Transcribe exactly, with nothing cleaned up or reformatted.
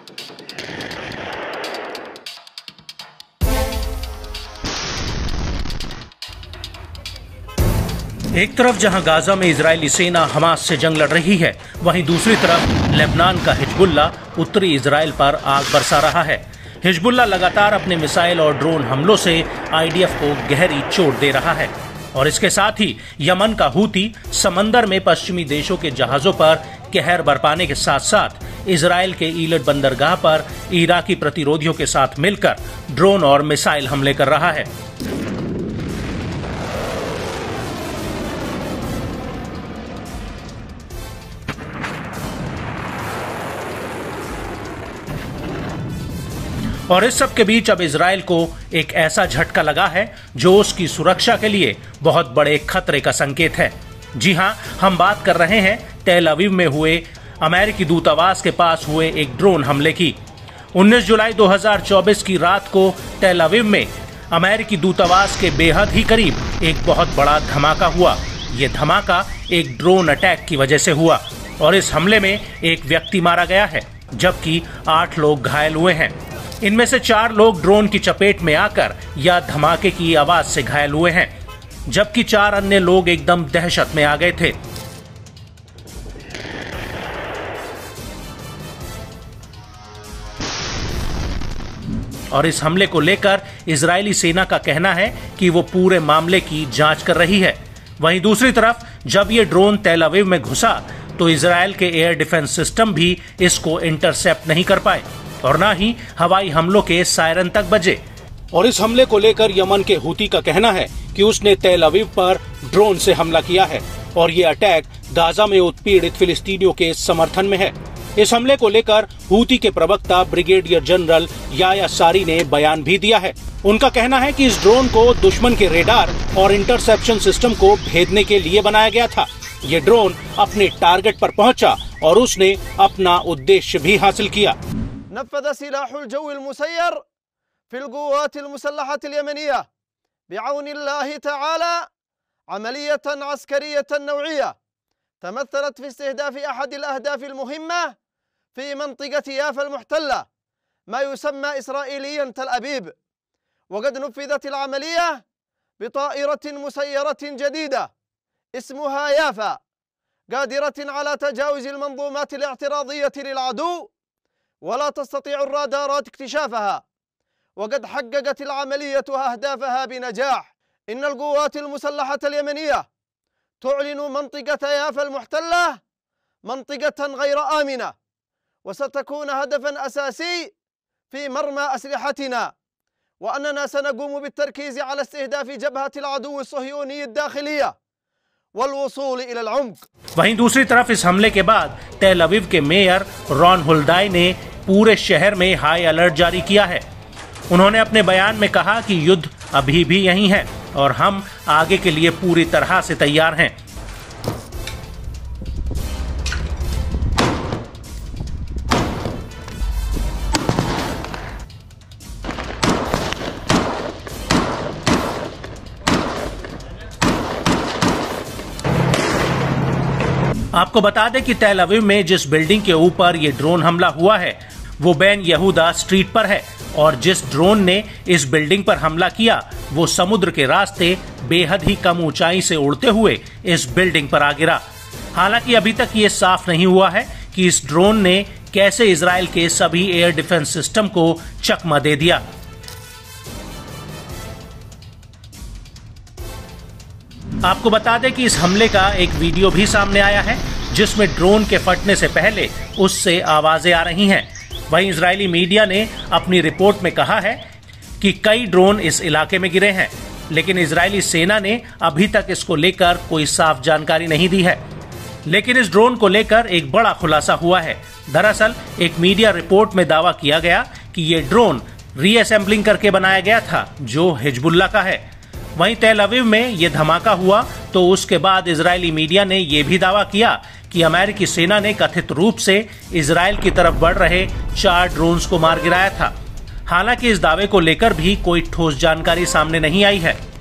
एक तरफ जहां गाजा में इजरायली सेना हमास से जंग लड़ रही है, वहीं दूसरी तरफ लेबनान का हिजबुल्ला उत्तरी इजराइल पर आग बरसा रहा है। हिजबुल्ला लगातार अपने मिसाइल और ड्रोन हमलों से आईडीएफ को गहरी चोट दे रहा है और इसके साथ ही यमन का हूती समंदर में पश्चिमी देशों के जहाजों पर कहर बरपाने के साथ साथ इजराइल के ईलट बंदरगाह पर इराकी प्रतिरोधियों के साथ मिलकर ड्रोन और मिसाइल हमले कर रहा है। और इस सब के बीच अब इजराइल को एक ऐसा झटका लगा है जो उसकी सुरक्षा के लिए बहुत बड़े खतरे का संकेत है। जी हां, हम बात कर रहे हैं तेल अवीव में हुए अमेरिकी दूतावास के पास हुए एक ड्रोन हमले की। उन्नीस जुलाई दो हज़ार चौबीस की रात को तेल अवीव में अमेरिकी दूतावास के बेहद ही करीब एक बहुत बड़ा धमाका हुआ। ये धमाका एक ड्रोन अटैक की वजह से हुआ और इस हमले में एक व्यक्ति मारा गया है जबकि आठ लोग घायल हुए हैं। इनमें से चार लोग ड्रोन की चपेट में आकर या धमाके की आवाज से घायल हुए हैं, जबकि चार अन्य लोग एकदम दहशत में आ गए थे। और इस हमले को लेकर इजरायली सेना का कहना है कि वो पूरे मामले की जांच कर रही है। वहीं दूसरी तरफ जब ये ड्रोन तेल अवीव में घुसा तो इजरायल के एयर डिफेंस सिस्टम भी इसको इंटरसेप्ट नहीं कर पाए और न ही हवाई हमलों के सायरन तक बजे। और इस हमले को लेकर यमन के हूती का कहना है कि उसने तेल अवीव पर ड्रोन से हमला किया है और ये अटैक गाजा में उत्पीड़ित फिलिस्तीनियों के समर्थन में है। इस हमले को लेकर हूती के प्रवक्ता ब्रिगेडियर जनरल याया सारी ने बयान भी दिया है। उनका कहना है कि इस ड्रोन को दुश्मन के रेडार और इंटरसेप्शन सिस्टम को भेदने के लिए बनाया गया था। ये ड्रोन अपने टारगेट पर पहुंचा और उसने अपना उद्देश्य भी हासिल किया। نفذ سلاح الجو المسير في القوات المسلحة اليمنية بعون الله تعالى عملية عسكرية نوعية تمثلت في استهداف أحد الأهداف المهمة في منطقة يافا المحتلة ما يسمى إسرائيليا تل أبيب. وقد نفذت العملية بطائرة مسيرة جديدة اسمها يافا قادرة على تجاوز المنظومات الاعتراضية للعدو ولا تستطيع الرادارات اكتشافها. وقد حققت العملية أهدافها بنجاح. إن القوات المسلحة اليمنية تعلن منطقة يافا المحتلة منطقة غير آمنة وستكون هدفا أساسي في مرمى أسلحتنا، وأننا سنقوم بالتركيز على استهداف جبهة العدو الصهيوني الداخلية والوصول إلى العمق. वहीं दूसरी तरफ इस हमले के बाद तेल अवीव के मेयर रॉन हुल्डाई ने पूरे शहर में हाई अलर्ट जारी किया है। उन्होंने अपने बयान में कहा कि युद्ध अभी भी यहीं है और हम आगे के लिए पूरी तरह से तैयार हैं। आपको बता दें कि तेल अवीव में जिस बिल्डिंग के ऊपर ये ड्रोन हमला हुआ है वो बेन यहूदा स्ट्रीट पर है और जिस ड्रोन ने इस बिल्डिंग पर हमला किया वो समुद्र के रास्ते बेहद ही कम ऊंचाई से उड़ते हुए इस बिल्डिंग पर आ गिरा। हालांकि अभी तक ये साफ नहीं हुआ है कि इस ड्रोन ने कैसे इजराइल के सभी एयर डिफेंस सिस्टम को चकमा दे दिया। आपको बता दें कि इस हमले का एक वीडियो भी सामने आया है जिसमें ड्रोन के फटने से पहले उससे आवाजें आ रही हैं। वहीं इजरायली मीडिया ने अपनी रिपोर्ट में कहा है कि कई ड्रोन इस इलाके में गिरे हैं, लेकिन इजरायली सेना ने अभी तक इसको लेकर कोई साफ जानकारी नहीं दी है। लेकिन इस ड्रोन को लेकर एक बड़ा खुलासा हुआ है। दरअसल एक मीडिया रिपोर्ट में दावा किया गया कि ये ड्रोन रीअसेंबलिंग करके बनाया गया था जो हिजबुल्ला का है। वहीं तेल अवीव में ये धमाका हुआ तो उसके बाद इजरायली मीडिया ने यह भी दावा किया कि अमेरिकी सेना ने कथित रूप से इजराइल की तरफ बढ़ रहे चार ड्रोन्स को मार गिराया था। हालांकि इस दावे को लेकर भी कोई ठोस जानकारी सामने नहीं आई है।